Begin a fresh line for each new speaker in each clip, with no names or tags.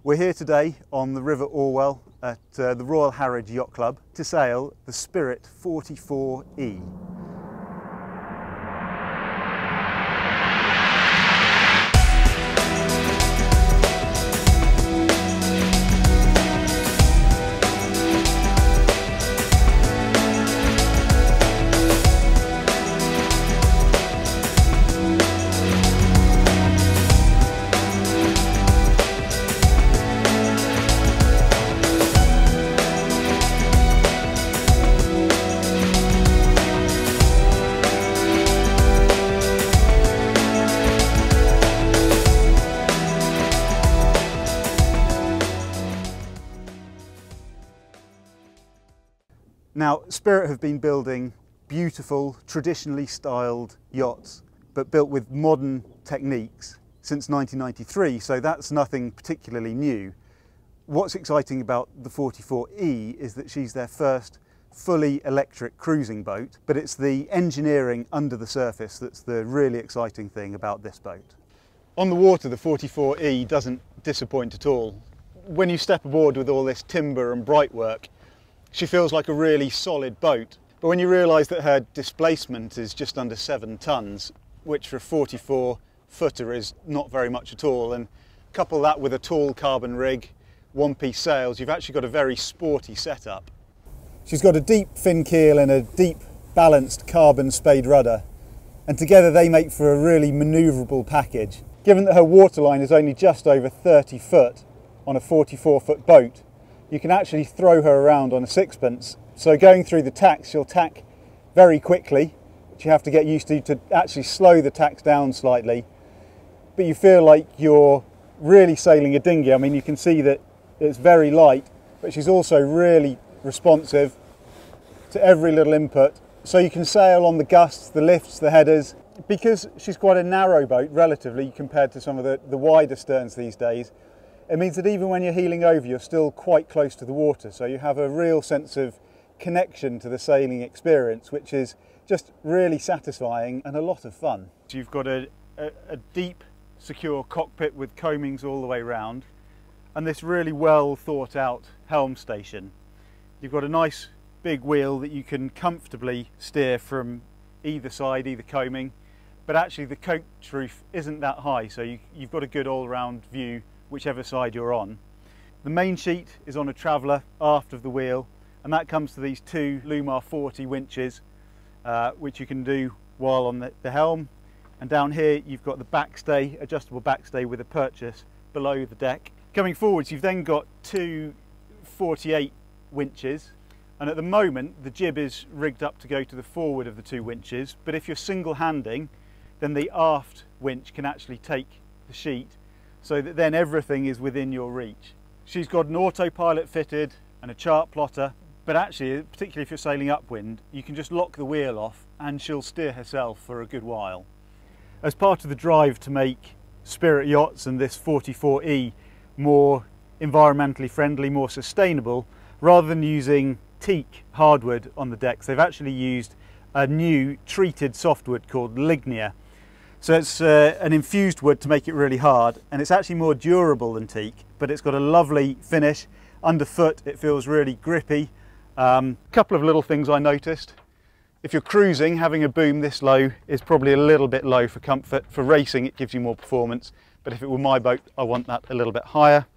We're here today on the River Orwell at the Royal Harwich Yacht Club to sail the Spirit 44E. Now, Spirit have been building beautiful, traditionally styled yachts, but built with modern techniques since 1993, so that's nothing particularly new. What's exciting about the 44E is that she's their first fully electric cruising boat, but it's the engineering under the surface that's the really exciting thing about this boat. On the water, the 44E doesn't disappoint at all. When you step aboard with all this timber and bright work, she feels like a really solid boat, but when you realise that her displacement is just under 7 tonnes, which for a 44-footer is not very much at all, and couple that with a tall carbon rig, one-piece sails, you've actually got a very sporty setup. She's got a deep fin keel and a deep balanced carbon spade rudder, and together they make for a really manoeuvrable package. Given that her waterline is only just over 30 foot on a 44-foot boat, you can actually throw her around on a sixpence. So going through the tacks, she'll tack very quickly, which you have to get used to actually slow the tacks down slightly. But you feel like you're really sailing a dinghy. I mean, you can see that it's very light, but she's also really responsive to every little input. So you can sail on the gusts, the lifts, the headers. Because she's quite a narrow boat, relatively, compared to some of the wider sterns these days, it means that even when you're heeling over, you're still quite close to the water, so you have a real sense of connection to the sailing experience, which is just really satisfying and a lot of fun. So you've got a deep, secure cockpit with coamings all the way round, and this really well thought out helm station. You've got a nice big wheel that you can comfortably steer from either side, either coaming, but actually the coach roof isn't that high, so you've got a good all-round view whichever side you're on. The main sheet is on a traveller aft of the wheel, and that comes to these two Lumar 40 winches, which you can do while on the helm. And down here you've got the backstay, adjustable backstay with a purchase below the deck. Coming forwards, you've then got two 48 winches, and at the moment the jib is rigged up to go to the forward of the two winches, but if you're single-handing, then the aft winch can actually take the sheet, so that then everything is within your reach. She's got an autopilot fitted and a chart plotter, but actually, particularly if you're sailing upwind, you can just lock the wheel off and she'll steer herself for a good while. As part of the drive to make Spirit Yachts and this 44E more environmentally friendly, more sustainable, rather than using teak hardwood on the decks, they've actually used a new treated softwood called lignia. So it's an infused wood to make it really hard, and it's actually more durable than teak, but it's got a lovely finish. Underfoot it feels really grippy. Couple of little things I noticed. If you're cruising, having a boom this low is probably a little bit low for comfort. For racing it gives you more performance, but if it were my boat I want that a little bit higher.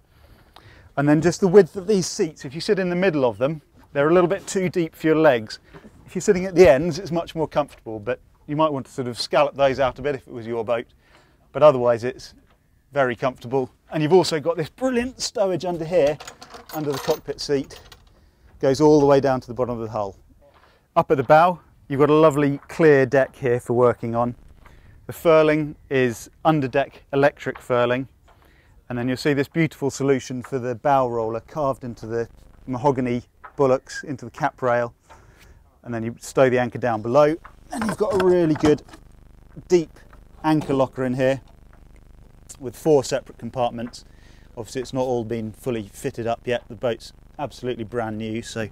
And then just the width of these seats, if you sit in the middle of them, they're a little bit too deep for your legs. If you're sitting at the ends it's much more comfortable, but you might want to sort of scallop those out a bit if it was your boat, but otherwise it's very comfortable. And you've also got this brilliant stowage under here, under the cockpit seat, goes all the way down to the bottom of the hull. Up at the bow, you've got a lovely clear deck here for working on. The furling is under-deck electric furling, and then you'll see this beautiful solution for the bow roller carved into the mahogany bullocks, into the cap rail, and then you stow the anchor down below. And you've got a really good deep anchor locker in here with 4 separate compartments. Obviously it's not all been fully fitted up yet, the boat's absolutely brand new, so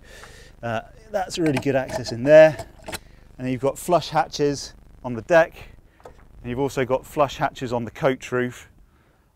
that's really good access in there. And then you've got flush hatches on the deck, and you've also got flush hatches on the coach roof,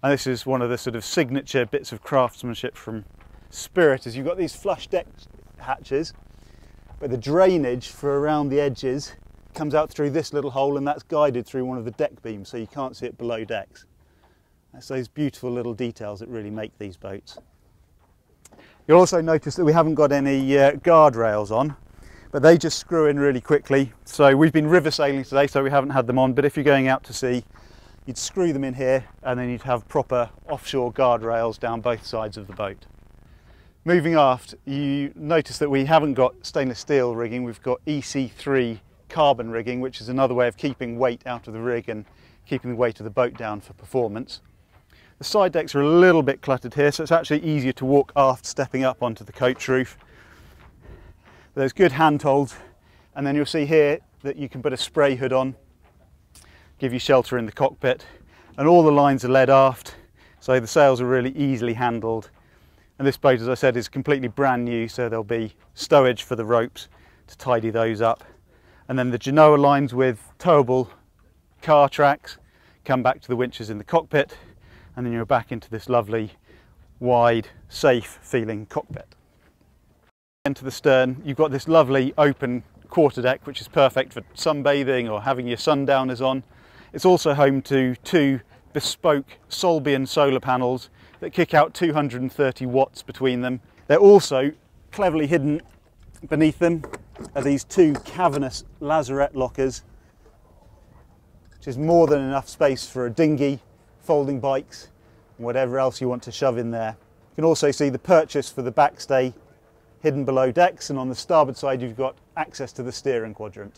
And this is one of the sort of signature bits of craftsmanship from Spirit, is you've got these flush deck hatches, but the drainage for around the edges comes out through this little hole, and that's guided through one of the deck beams, so you can't see it below decks. That's those beautiful little details that really make these boats. You'll also notice that we haven't got any guardrails on, but they just screw in really quickly. So we've been river sailing today, so we haven't had them on, but if you're going out to sea, you'd screw them in here, and then you'd have proper offshore guardrails down both sides of the boat. Moving aft, you notice that we haven't got stainless steel rigging, we've got EC3 carbon rigging, which is another way of keeping weight out of the rig and keeping the weight of the boat down for performance. The side decks are a little bit cluttered here, so it's actually easier to walk aft stepping up onto the coach roof. There's good handholds, and then you'll see here that you can put a spray hood on, give you shelter in the cockpit, and all the lines are led aft, so the sails are really easily handled. And this boat, as I said, is completely brand new, so there'll be stowage for the ropes to tidy those up. And then the Genoa lines with towable car tracks come back to the winches in the cockpit, and then you're back into this lovely, wide, safe feeling cockpit. Into the stern, you've got this lovely open quarterdeck, which is perfect for sunbathing or having your sundowners on. It's also home to two bespoke Solbian solar panels that kick out 230 watts between them. They're also cleverly hidden beneath them are these two cavernous lazarette lockers, which is more than enough space for a dinghy, folding bikes, and whatever else you want to shove in there. You can also see the purchase for the backstay hidden below decks, and on the starboard side you've got access to the steering quadrant.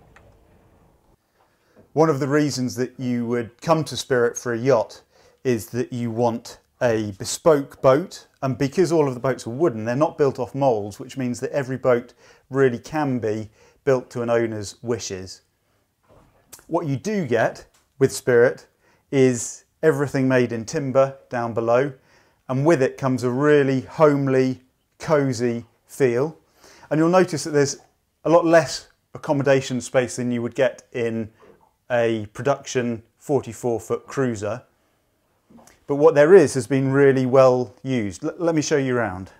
One of the reasons that you would come to Spirit for a yacht is that you want a bespoke boat, and because all of the boats are wooden, they're not built off moulds, which means that every boat really can be built to an owner's wishes. What you do get with Spirit is everything made in timber down below, and with it comes a really homely, cosy feel. And you'll notice that there's a lot less accommodation space than you would get in a production 44-foot cruiser. But what there is has been really well used. Let me show you around.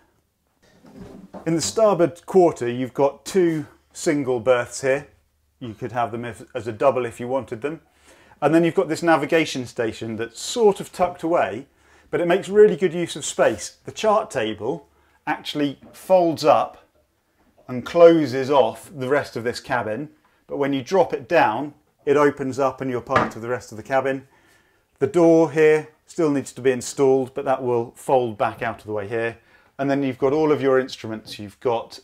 In the starboard quarter, you've got two single berths here. You could have them as a double if you wanted them. And then you've got this navigation station that's sort of tucked away, but it makes really good use of space. The chart table actually folds up and closes off the rest of this cabin, but when you drop it down, it opens up and you're part of the rest of the cabin. The door here still needs to be installed, but that will fold back out of the way here. And then you've got all of your instruments. You've got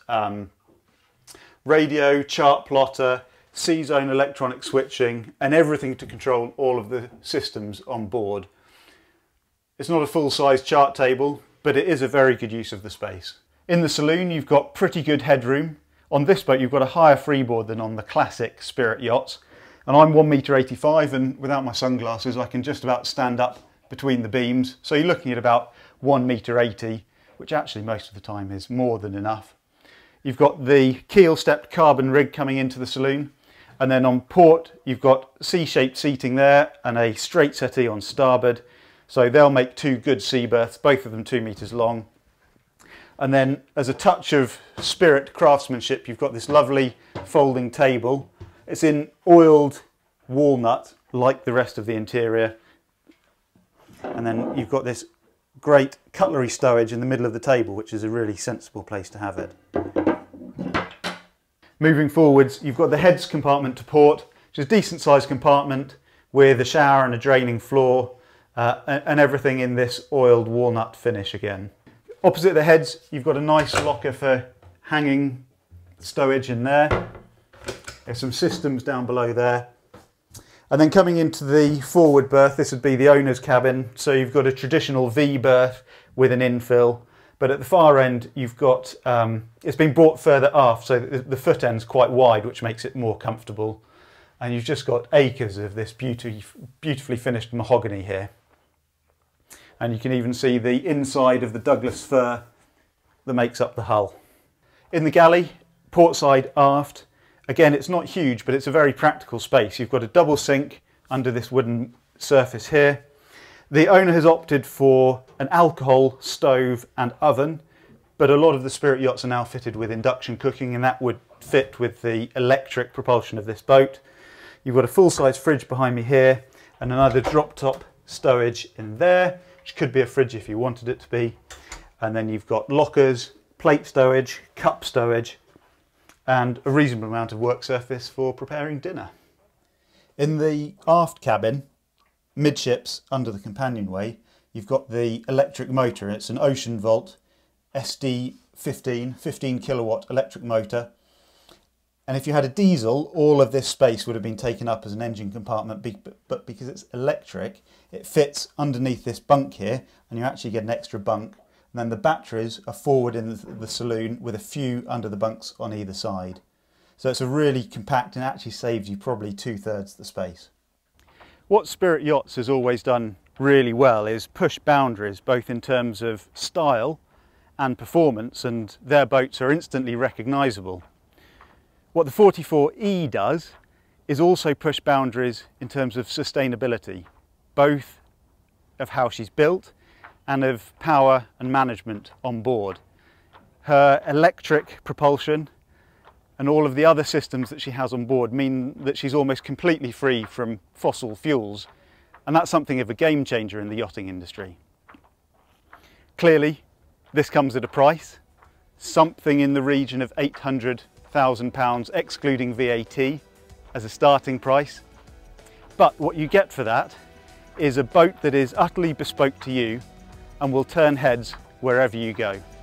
radio, chart plotter, C-zone electronic switching, and everything to control all of the systems on board. It's not a full-size chart table, but it is a very good use of the space. In the saloon, you've got pretty good headroom. On this boat, you've got a higher freeboard than on the classic Spirit yachts. And I'm 1.85 m, and without my sunglasses, I can just about stand up between the beams. So you're looking at about 1.80 m, which actually most of the time is more than enough. You've got the keel-stepped carbon rig coming into the saloon. And then on port, you've got C-shaped seating there and a straight settee on starboard. So they'll make two good sea berths, both of them 2 meters long. And then as a touch of Spirit craftsmanship, you've got this lovely folding table. It's in oiled walnut, like the rest of the interior. And then you've got this great cutlery stowage in the middle of the table, which is a really sensible place to have it. Moving forwards, you've got the heads compartment to port, which is a decent sized compartment with a shower and a draining floor, and everything in this oiled walnut finish again. Opposite the heads, you've got a nice locker for hanging stowage in there. There's some systems down below there. And then coming into the forward berth, this would be the owner's cabin. So you've got a traditional V berth with an infill. But at the far end, you've got, it's been brought further aft, so the foot end's quite wide, which makes it more comfortable. And you've just got acres of this beautifully finished mahogany here. And you can even see the inside of the Douglas fir that makes up the hull. In the galley, port side aft, again, it's not huge, but it's a very practical space. You've got a double sink under this wooden surface here. The owner has opted for an alcohol stove and oven, but a lot of the Spirit yachts are now fitted with induction cooking, and that would fit with the electric propulsion of this boat. You've got a full-size fridge behind me here and another drop-top stowage in there, which could be a fridge if you wanted it to be. And then you've got lockers, plate stowage, cup stowage, and a reasonable amount of work surface for preparing dinner. In the aft cabin, midships under the companionway, you've got the electric motor. It's an Ocean Volt SD15, 15 kilowatt electric motor. And if you had a diesel, all of this space would have been taken up as an engine compartment, but because it's electric, it fits underneath this bunk here, and you actually get an extra bunk. And then the batteries are forward in the saloon with a few under the bunks on either side. So it's a really compact and actually saves you probably 2/3 the space. What Spirit Yachts has always done really well is push boundaries, both in terms of style and performance, and their boats are instantly recognisable. What the 44E does is also push boundaries in terms of sustainability, both of how she's built and of power and management on board. Her electric propulsion and all of the other systems that she has on board mean that she's almost completely free from fossil fuels, and that's something of a game changer in the yachting industry. Clearly, this comes at a price, something in the region of £800,000 excluding VAT as a starting price. But what you get for that is a boat that is utterly bespoke to you and will turn heads wherever you go.